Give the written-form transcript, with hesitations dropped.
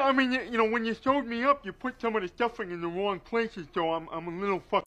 I mean, you know, when you showed me up, you put some of the stuffing in the wrong places, so I'm a little fucked.